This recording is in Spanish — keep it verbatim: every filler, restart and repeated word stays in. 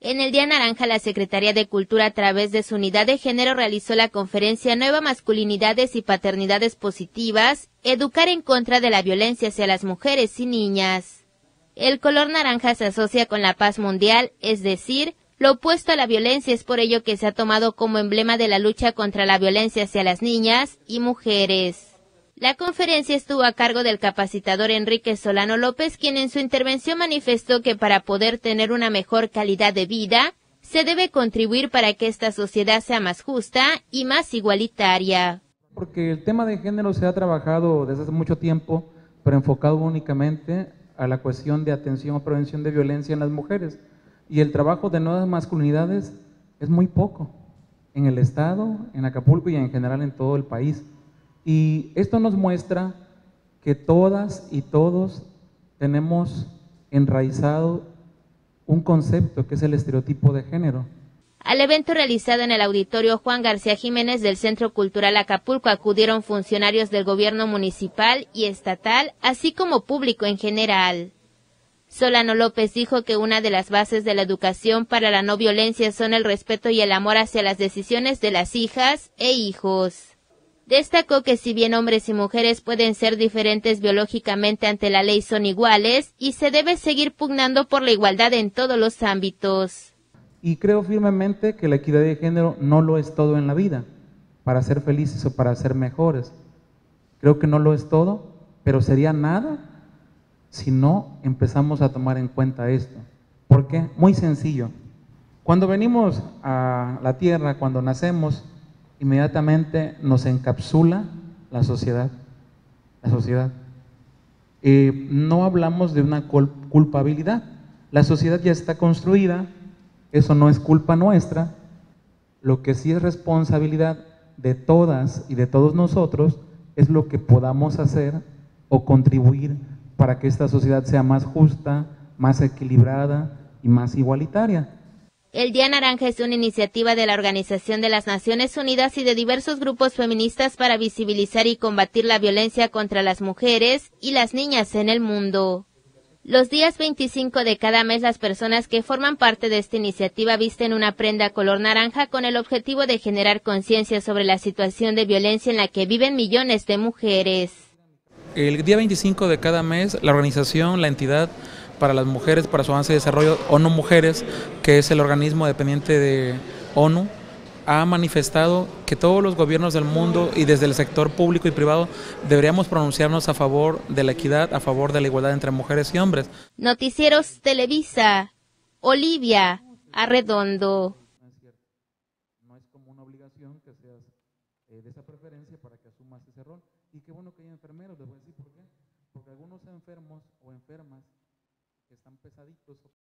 En el Día Naranja, la Secretaría de Cultura, a través de su unidad de género, realizó la conferencia Nueva Masculinidades y Paternidades Positivas, educar en contra de la violencia hacia las mujeres y niñas. El color naranja se asocia con la paz mundial, es decir, lo opuesto a la violencia, es por ello que se ha tomado como emblema de la lucha contra la violencia hacia las niñas y mujeres. La conferencia estuvo a cargo del capacitador Enrique Solano López, quien en su intervención manifestó que para poder tener una mejor calidad de vida, se debe contribuir para que esta sociedad sea más justa y más igualitaria. Porque el tema de género se ha trabajado desde hace mucho tiempo, pero enfocado únicamente a la cuestión de atención o prevención de violencia en las mujeres. Y el trabajo de nuevas masculinidades es muy poco en el Estado, en Acapulco y en general en todo el país. Y esto nos muestra que todas y todos tenemos enraizado un concepto que es el estereotipo de género. Al evento realizado en el auditorio Juan García Jiménez del Centro Cultural Acapulco acudieron funcionarios del gobierno municipal y estatal, así como público en general. Solano López dijo que una de las bases de la educación para la no violencia son el respeto y el amor hacia las decisiones de las hijas e hijos. Destacó que si bien hombres y mujeres pueden ser diferentes biológicamente, ante la ley son iguales y se debe seguir pugnando por la igualdad en todos los ámbitos. Y creo firmemente que la equidad de género no lo es todo en la vida, para ser felices o para ser mejores. Creo que no lo es todo, pero sería nada si no empezamos a tomar en cuenta esto. ¿Por qué? Muy sencillo. Cuando venimos a la tierra, cuando nacemos, inmediatamente nos encapsula la sociedad. La sociedad. Eh, no hablamos de una culpabilidad. La sociedad ya está construida, eso no es culpa nuestra. Lo que sí es responsabilidad de todas y de todos nosotros es lo que podamos hacer o contribuir para que esta sociedad sea más justa, más equilibrada y más igualitaria. El Día Naranja es una iniciativa de la Organización de las Naciones Unidas y de diversos grupos feministas para visibilizar y combatir la violencia contra las mujeres y las niñas en el mundo. Los días veinticinco de cada mes, las personas que forman parte de esta iniciativa visten una prenda color naranja con el objetivo de generar conciencia sobre la situación de violencia en la que viven millones de mujeres. El día veinticinco de cada mes, la organización, la entidad para las mujeres, para su avance y desarrollo, ONU Mujeres, que es el organismo dependiente de ONU, ha manifestado que todos los gobiernos del mundo y desde el sector público y privado deberíamos pronunciarnos a favor de la equidad, a favor de la igualdad entre mujeres y hombres. Noticieros Televisa, Olivia Arredondo. No es como una obligación que seas eh, de esa preferencia para que asumas ese rol. Y qué bueno que hay enfermeros, les voy a decir por qué. Porque algunos enfermos o enfermas que están pesaditos